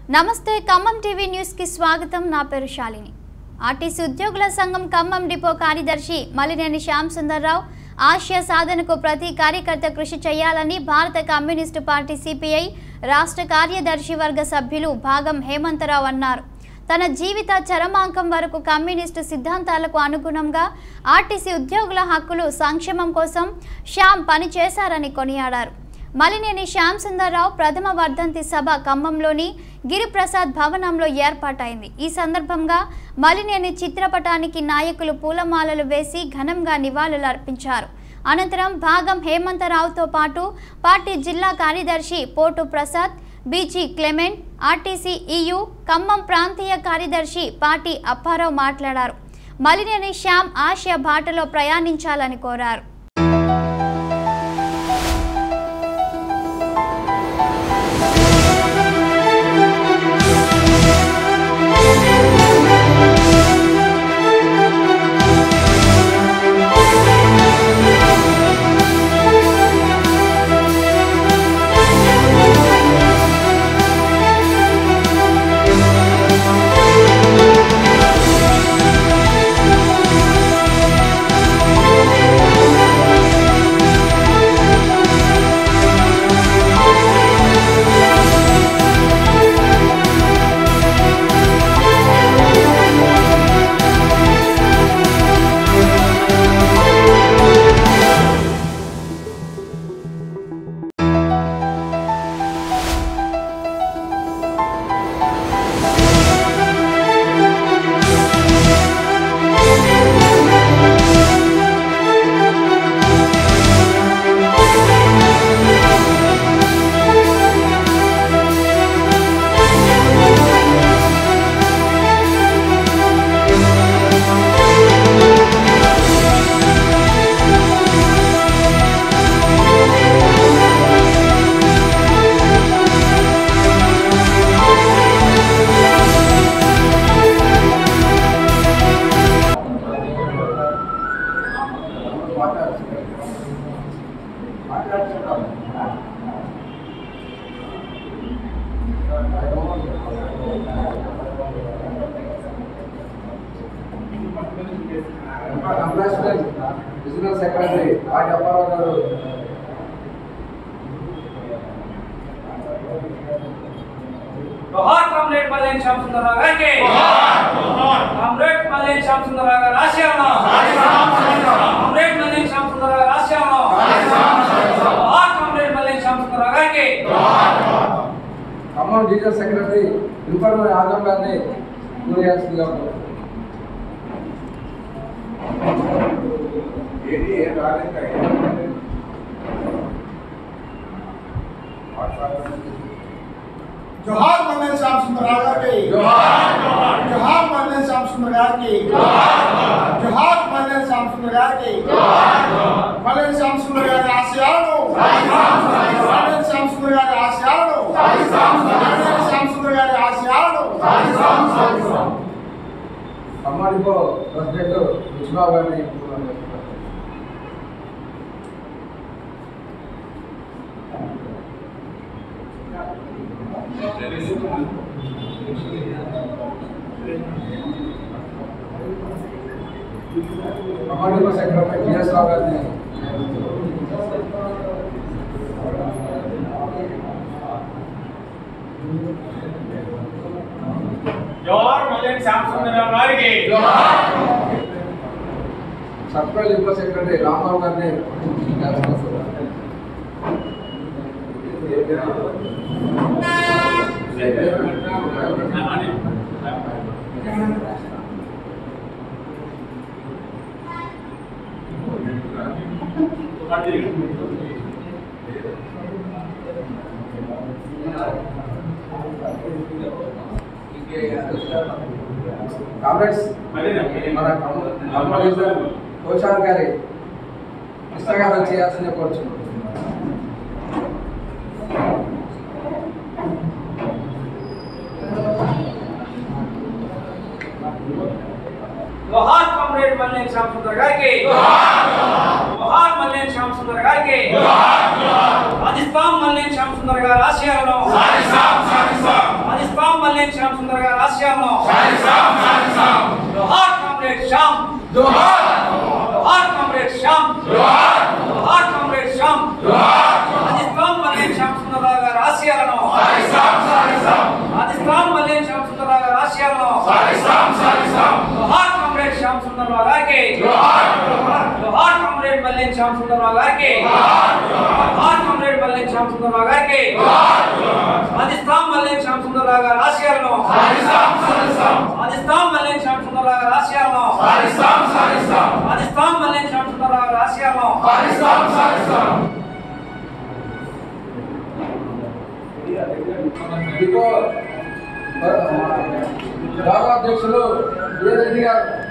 నమస్తే Khammam TV news కి స్వాగతం। నా పేరు శాలిని। ఆర్టీసీ ఉద్యోగుల సంఘం ఖమ్మం డిపో కార్యదర్శి మలినేని శ్యామ్ సుందర్రావు ఆశయ సాధనకు ప్రతి కార్యకర్త కృషి చేయాలని భారత కమ్యూనిస్టు పార్టీ సిపిఐ రాష్ట్ర కార్యదర్శి వర్గ సభ్యులు భాగం హేమంతరావు అన్నారు। తన జీవిత చరమాంకం వరకు కమ్యూనిస్టు సిద్ధాంతాలకు అనుగుణంగా ఆర్టీసీ ఉద్యోగుల హక్కులు సంక్షేమం కోసం శ్యామ్ పనిచేశారని కొనియాడారు। మలినేని శ్యామ్ సుందర్రావు ప్రథమ వర్ధంతి సభ ఖమ్మంలోని గిరిప్రసాద్ భవనంలో ఏర్పాటైంది। ఈ సందర్భంగా మలినేని చిత్రపటానికి నాయకులు పూలమాలలు వేసి ఘనంగా నివాళులు అర్పించారు। అనంతరం భాగం హేమంతరావుతో పాటు పార్టీ జిల్లా కార్యదర్శి Potu Prasad, BG Clement, RTC EU Khammam ప్రాంతీయ కార్యదర్శి పార్టీ అప్పారావు మాట్లాడారు। మలినేని శ్యామ్ ఆశయ బాటలో ప్రయాణించాలని కోరారు। రీజనల్ సెక్రటరీ పార్టీ అప్పారావు గారు जोहार कामरेड मलिनेनि श्याम सुंदरराव गारिकी जोहार कामरेड मलिनेनि श्याम सुंदरराव गारि आशयाలను कामरेड मलिनेनि श्याम सुंदरराव गारि आशयाలను जोहार कामरेड मलिनेनि श्याम सुंदरराव गारिकी जोहार Khammam regional secretary informal Azam గారిని పూర్యాల్సిందిగా जोहार मलिनेनि श्याम सुंदरराव गारिकी जोहार जोहार मलिनेनि श्याम सुंदरराव गारिकी जोहार जोहार मलिनेनि श्याम सुंदरराव गारिकी जोहार मलिनेनि श्याम सुंदरराव गारि आशयाలను मलिनेनि श्याम सुंदरराव गारि आशयाలను मलिनेनि श्याम सुंदरराव गारि आशयाలను ఖమ్మం డిపో ప్రెసిడెంట్ విష్ణుబాబు గారిని Khammam depot secretary GS Rao గారిని जोहार मलिनेनि श्याम सुंदरराव गारिकी जोहार సర్పల్ డిపో సెక్రటరీ రాంబాబు గారిని కామ్రేడ్స్ మన ఖమ్మం రీజనల్ కోచార్ గారి పుస్తకాలు చేయాల్సిందే కోరుచున్నాం। जोहार कामरेड मलिनेनि श्याम सुंदरराव गारिकी जोहार मलिनेनि श्याम सुंदरराव गारिकी राजस्थान मलिनेनि श्याम सुंदरराव गारि आशयाలను राजस्थान మల్లేని శ్యామ్ సుందర్ గారి ఆశయాలను జోహార్ కామ్రేడ్ శ్యామ్ జోహార్ జోహార్ కామ్రేడ్ శ్యామ్ జోహార్ జోహార్ కామ్రేడ్ శ్యామ్ జోహార్ రాజస్థాన్ మల్లేని శ్యామ్ సుందర్ గారి ఆశయాలను రాజస్థాన్ మల్లేని శ్యామ్ సుందర్ గారి ఆశయాలను జోహార్ కామ్రేడ్ శ్యామ్ సుందర్ గారికి జోహార్ కామ్రేడ్ మల్లేని శ్యామ్ సుందర్ గారికి జోహార్ కామ్రేడ్ మల్లేని శ్యామ్ సుందర్ గారికి రాజస్థాన్ మల్లేని శ్యామ్ సుందర్ గారి ఆశయాలను రాజస్థాన్ మల్లేని శ్యామ్ సుందర్ గారి ఆశయాలను రాజస్థాన్ మల్లేని శ్యామ్ సుందర్ గారి ఆశయాలను డిపో గ్రామాధ్యక్షులు ఏ రెడ్డి గారు